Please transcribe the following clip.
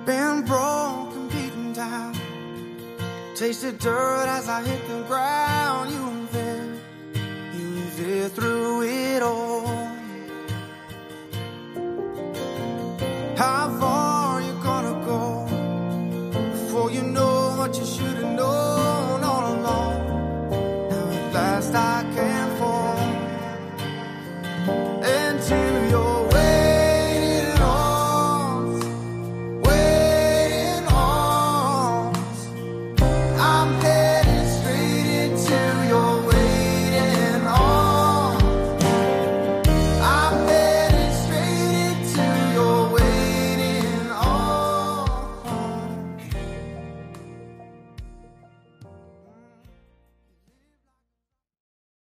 been broken, beaten down, tasted dirt as I hit the ground. You were there through it all. I've